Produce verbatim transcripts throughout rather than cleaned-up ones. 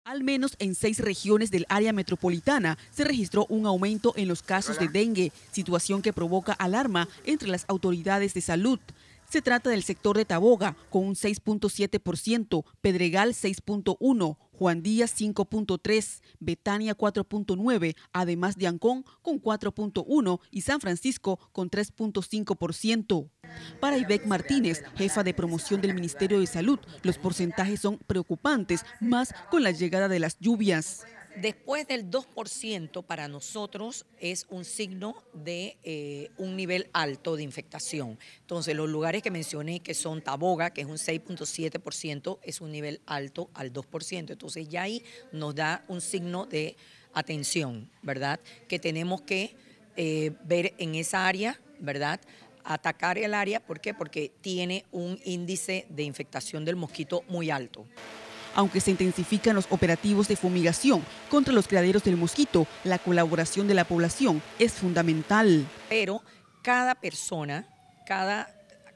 Al menos en seis regiones del área metropolitana se registró un aumento en los casos de dengue, situación que provoca alarma entre las autoridades de salud. Se trata del sector de Taboga, con un seis punto siete por ciento, Pedregal seis punto uno por ciento, Juan Díaz cinco punto tres por ciento, Betania cuatro punto nueve por ciento, además de Ancón con cuatro punto uno por ciento y San Francisco con tres punto cinco por ciento. Para Ivette Martínez, jefa de promoción del Ministerio de Salud, los porcentajes son preocupantes, más con la llegada de las lluvias. Después del dos por ciento para nosotros es un signo de eh, un nivel alto de infectación. Entonces los lugares que mencioné que son Taboga, que es un seis punto siete por ciento, es un nivel alto al dos por ciento. Entonces ya ahí nos da un signo de atención, ¿verdad? Que tenemos que eh, ver en esa área, ¿verdad? Atacar el área, ¿por qué? Porque tiene un índice de infectación del mosquito muy alto. Aunque se intensifican los operativos de fumigación contra los criaderos del mosquito, la colaboración de la población es fundamental. Pero cada persona, cada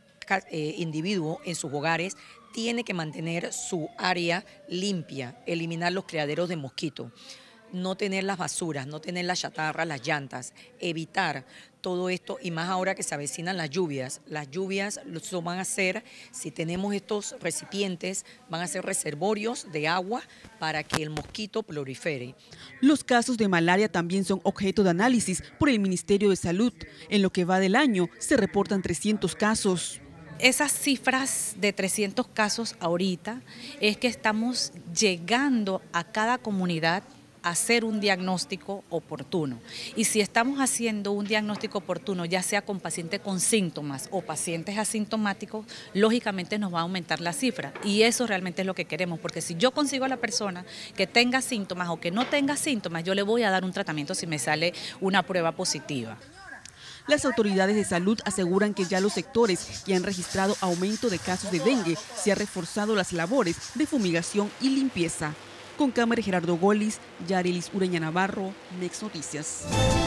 eh, individuo en sus hogares tiene que mantener su área limpia, eliminar los criaderos de mosquito, no tener las basuras, no tener las chatarras, las llantas, evitar todo esto, y más ahora que se avecinan las lluvias. Las lluvias lo van a ser, si tenemos estos recipientes, van a ser reservorios de agua para que el mosquito prolifere. Los casos de malaria también son objeto de análisis por el Ministerio de Salud. En lo que va del año se reportan trescientos casos. Esas cifras de trescientos casos ahorita es que estamos llegando a cada comunidad hacer un diagnóstico oportuno. Y si estamos haciendo un diagnóstico oportuno, ya sea con pacientes con síntomas o pacientes asintomáticos, lógicamente nos va a aumentar la cifra. Y eso realmente es lo que queremos, porque si yo consigo a la persona que tenga síntomas o que no tenga síntomas, yo le voy a dar un tratamiento si me sale una prueba positiva. Las autoridades de salud aseguran que ya los sectores que han registrado aumento de casos de dengue se han reforzado las labores de fumigación y limpieza. Con cámara Gerardo Golis, Yarelis Ureña Navarro, Next Noticias.